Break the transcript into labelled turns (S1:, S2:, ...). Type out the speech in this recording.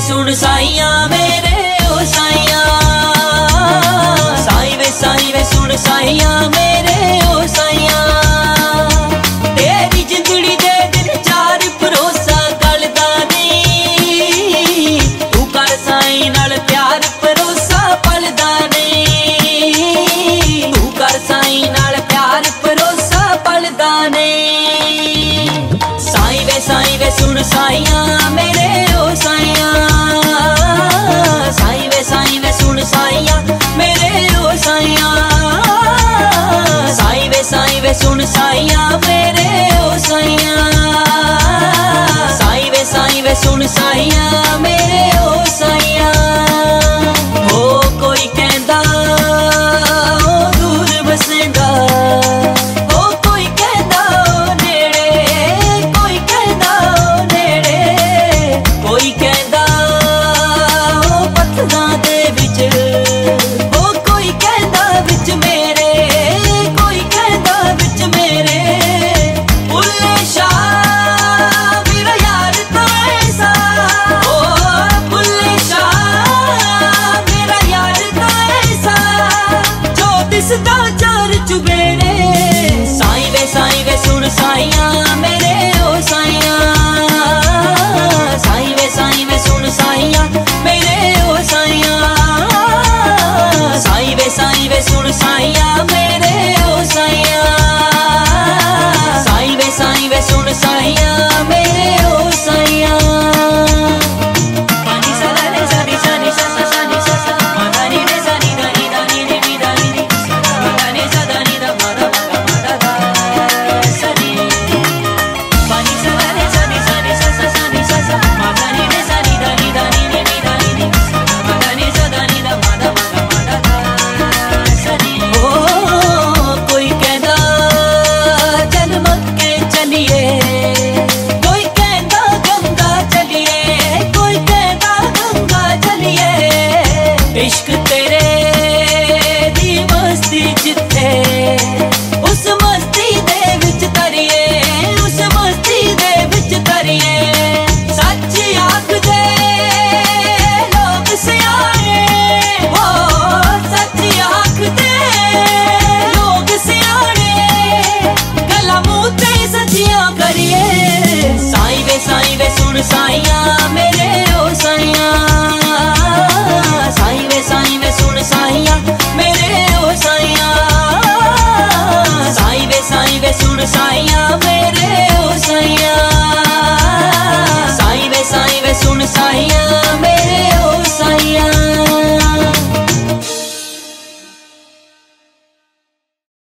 S1: सुन साइया मेरे ओ साइया, साई वे सुन साइया मेरे ओ साइया। तेरी जिंदड़ी दे दिन चार भरोसा गलदा नहीं, तू कर साई नाल प्यार भरोसा पलदा नहीं, तू कर साई नाल प्यार भरोसा पलदा नहीं। साई वे सुन साइया मेरे ओ साइया, साई वे सुन साइया मेरे ओ साइया, साई वे सुन साइया मेरे ओ साइया, साई वे सुन साइया मेरे ओ साइया। हो कोई कहंदा ओ दूर बसेंदा, हो कोई कहंदा ओ नेड़े, कोई कहंदा ओ नेड़े, कोई कहंदा ओ पत्थरां दे विच, हो कोई कहंदा विच मेरे, कोई कहंदा विच मेरे। भुल्ले शाह मेरा यार तां ऐसा, ओ भुल्ले शाह मेरा यार तां ऐसा, जो दिसदा चार चुबेरे। साई वे सुन साइया मेरे ओ साइया, साई वे सुन साइया मेरे ओ साइया, साई वे सुन साइया मेरे ओ साइया, साई वे सुन साइया मेरे ओ साइया। पानी सा ला रे सा नी सा नी सा सा सा नी सा सा, मा दा नी रे सा नी दा नी दा नी नी नी दा नी नी, मा दा नी सा दा नी दा मा दा मा दा दा सा नी। पानी सा ला रे सा नी सा सा नी सा सा, मा दा नी रे सा नी दा नी दा नी नी नी दा नी नी, मा दा नी सा दा नी दा मा दा मा दा दा सा नी। ओ कोई कहंदा चल मक्के चलिए, कोई कहंदा गंगा चलिए, कोई कहंदा गंगा चलिए। इश्क तेरे दी मस्ती जिथे, उस मस्ती दे विच तरिए, उस मस्ती दे विच तरिए। सच आख दे लोग सियाने, हो सच आख दे लोग सियाने, गला मुंह ते सच्चियां करिए। साई वे सुन साइया मेरे ओ साइया, साई वे सुन साइया मेरे ओ साइया, साई वे सुन साइया मेरे ओ साइया, साई वे सुन साइया